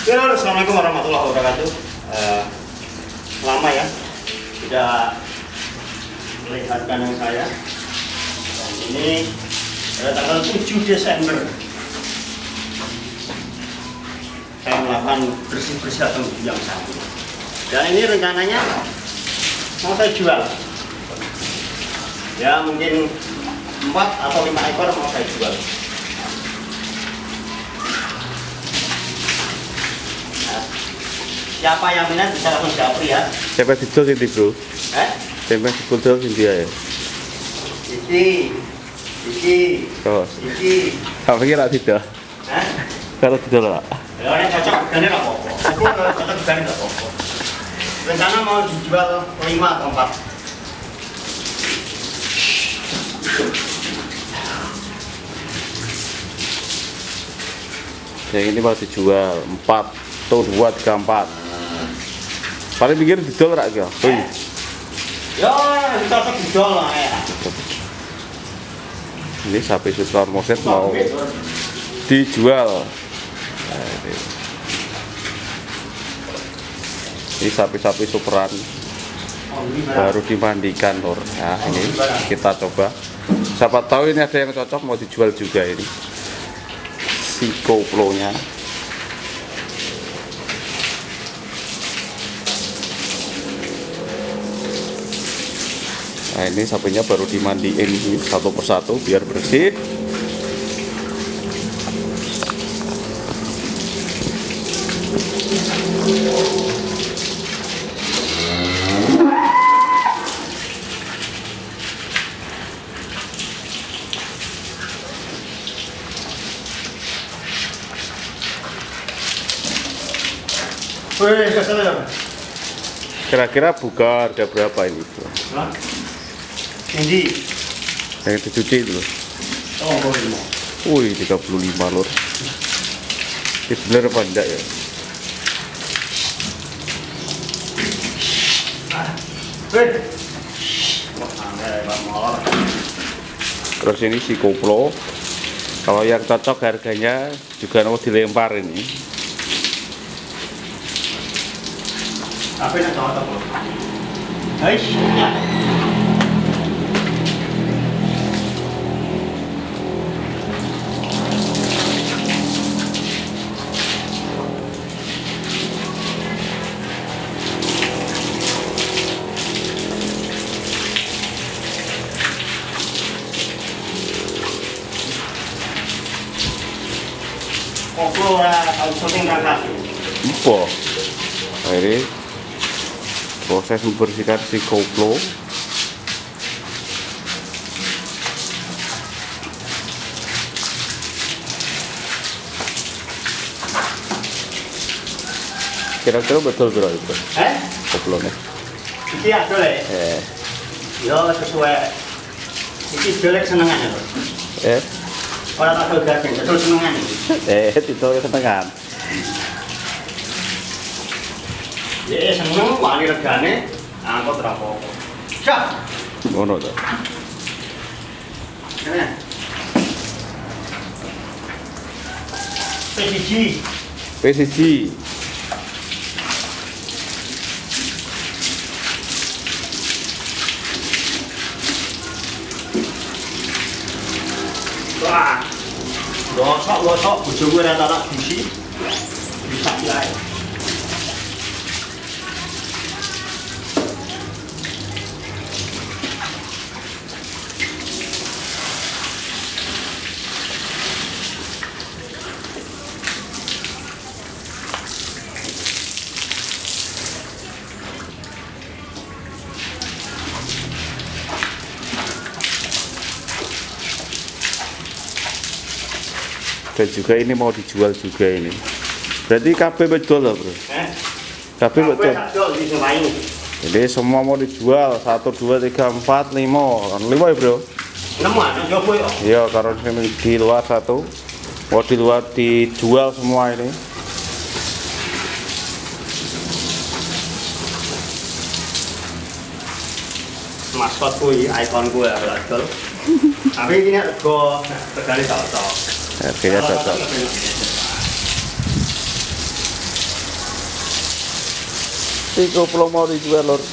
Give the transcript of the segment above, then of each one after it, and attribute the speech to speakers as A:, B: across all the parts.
A: Ya, assalamualaikum warahmatullahi wabarakatuh. Lama ya tidak melihat kandang saya. Dan ini pada tanggal 7 Desember saya melakukan bersih-bersih atau yang satu. Dan ini rencananya mau saya jual. Ya mungkin 4 atau 5 ekor mau saya jual. Siapa yang minat bisa langsung japri ya.
B: Siapa didol ini bro? Siapa didol ini dia ya?
A: Iki.
B: Oh.
A: Iki.
B: Apa kira didol? Kalau didol lah.
A: Ya ini cocok begini lah apa-apa. Aku cocok begini lah apa-apa. Rencana mau dijual 5 atau 4.
B: Yang ini mau dijual 4 atau 2, 3, 4. Paling pikir didol rak ya.
A: Ya, cocok didol lah ya.
B: Ini sapi Sutra Moset mau dijual. Nah, ini sapi-sapi superan baru dimandikan lor. Nah, ini kita coba. Siapa tahu ini ada yang cocok mau dijual juga ini. Si koplonya. Nah ini sapinya baru dimandiin ini satu persatu biar bersih. Kira-kira buka harga berapa ini?
A: Ini
B: yang dicuci itu.
A: Oh,
B: 35 lor. Ini bener apa enggak ya? Terus ini si koplo. Kalau yang cocok harganya juga mau dilempar ini.
A: Apa yang cocok? Hai, koplo harus syuting transaksi.
B: Empok. Nah, ini proses membersihkan si koplo. Kira-kira betul bro itu? Koplonya?
A: Iki ada le. Ya sesuai. Iki jelek senengan ya. Orang tak tahu daging, betul senengan.
B: Itu senengan.
A: Ya seneng, wani regane, angkot rapopo. Siap.
B: Ngono to. PCG.
A: Wah. Losok, bojoku ora tak busi. Bisa dilae.
B: Dan juga ini mau dijual juga ini. Berarti KB betul lah bro? KB betul. Jadi semua mau dijual 1, 2, 3, 4, 5. 5 ya bro?
A: 6 ada jopo ya?
B: Iya karena ini di luar 1. Mau di luar dijual semua ini.
A: Maskotku, ikonku ya betul. Tapi ini regane cocok.
B: Harganya cocok. si koplo mau dijual lor.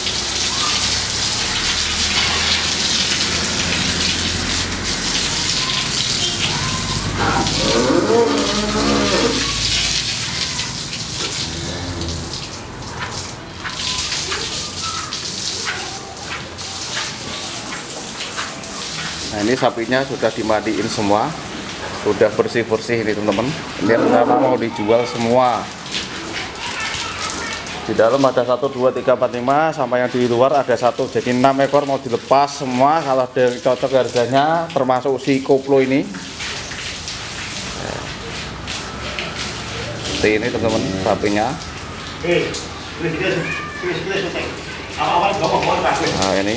B: Nah ini sapinya sudah dimandiin semua, sudah bersih-bersih ini teman-teman. Ini rencana mau dijual semua. Di dalam ada 1, 2, 3, 4, 5, sama yang di luar ada 1, jadi 6 ekor mau dilepas semua. Kalau ada yang cocok harganya, termasuk si koplo ini. Seperti ini teman-teman sapinya. Nah ini.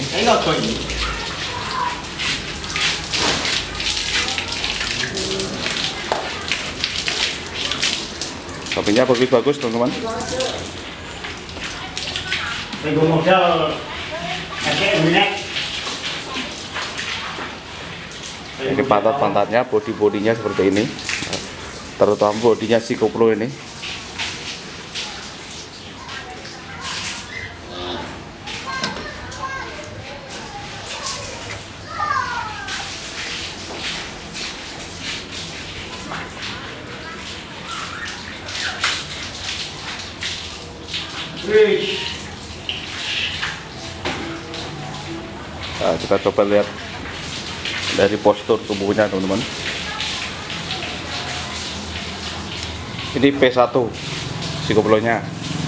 B: Sapinya bagus-bagus teman-teman. Ini pantat-pantatnya, bodi-bodinya seperti ini. Terutama bodinya si koplo ini. Nah, kita coba lihat dari postur tubuhnya teman-teman. Ini P1 si koplonya.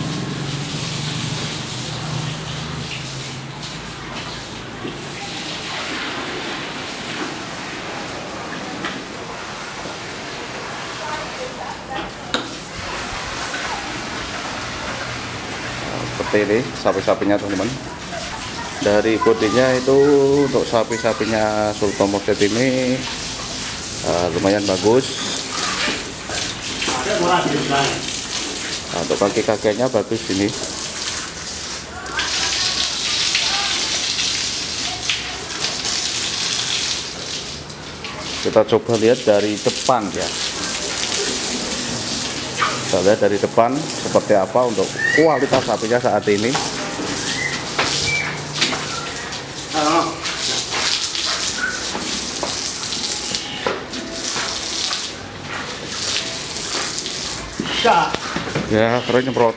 B: Seperti ini sapi-sapinya teman-teman. Dari bodinya itu untuk sapi-sapinya Sultan Modet ini lumayan bagus. Nah, untuk kaki-kakinya bagus ini. Kita coba lihat dari depan ya. Kita lihat dari depan seperti apa untuk kualitas sapinya saat ini. Ya, terus nyemprot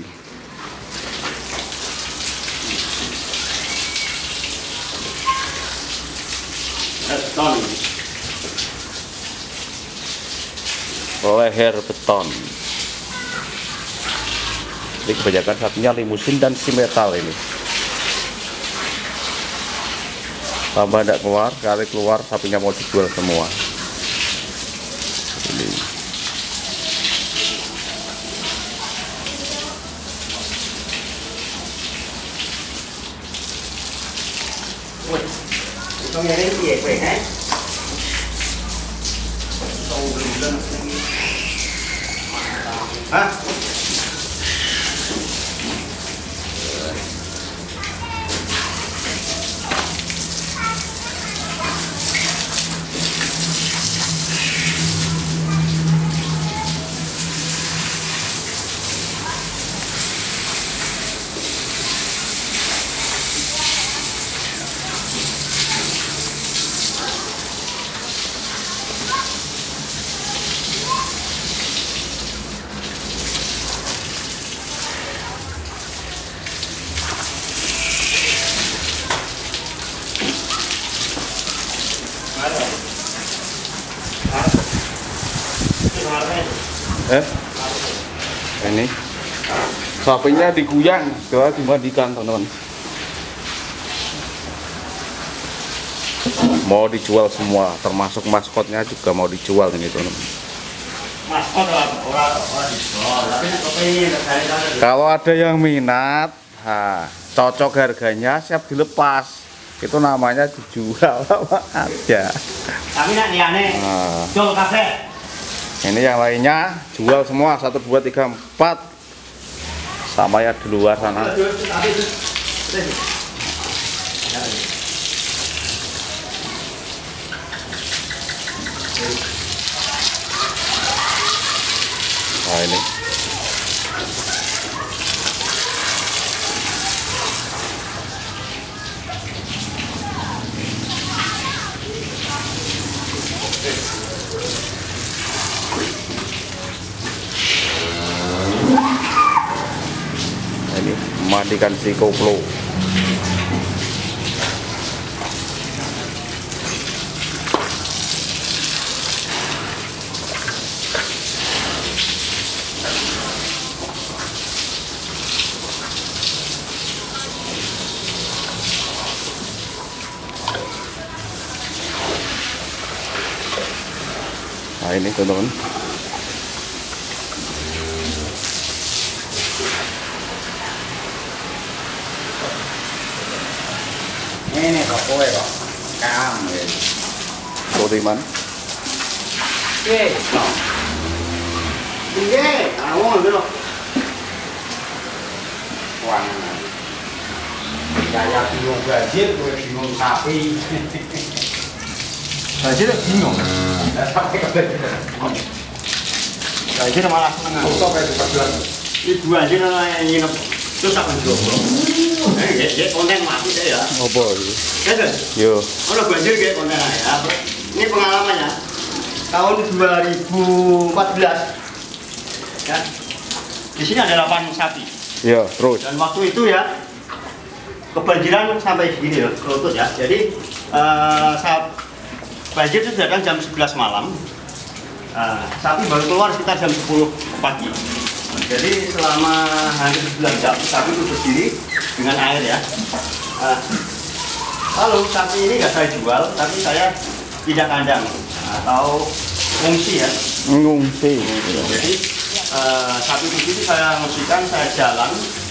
B: leher beton. Ini kebanyakan sapinya limusin dan si metal ini. Tambah tidak keluar, kali keluar sapinya mau dijual semua. Ini. Ini sapinya diguyang, setelah dimandikan teman-teman. Mau dijual semua, termasuk maskotnya juga mau dijual ini teman-teman. Kalau ada yang minat, cocok harganya, siap dilepas. Itu namanya dijual aja. Ini yang lainnya jual semua 1, 2, 3, 4 sama ya di luar sana. Nah ini memandikan si koplo. Nah ini teman-teman,
A: ini kok kowe kok kamu ya.
B: Soriman.
A: Oke, no. Oke, awon dulu. Wah. Kayak bingung gaji, kowe bingung sapi. Gaji bingung. Gaji malah seneng. Kok kayak diperjuang. Ibu aja yang nginep. Terus apa jomblo? Konten mati saya ya.
B: Apa iki?
A: Kan?
B: Yo.
A: Ono banjir kayak konten ya. Ini pengalamannya. Tahun 2014. Ya. Di sini ada 8 sapi.
B: Yo, terus.
A: Dan waktu itu ya kebanjiran sampai segini loh, lutut ya. Jadi banjir itu datang jam 11 malam. Sapi baru keluar sekitar jam 10 pagi. Jadi selama hampir 9 jam sapi itu berdiri dengan air ya. Lalu sapi ini nggak saya jual, tapi saya tidak kandang atau ngungsi ya.
B: Ngungsi.
A: Jadi sapi itu saya ngungsikan, saya jalan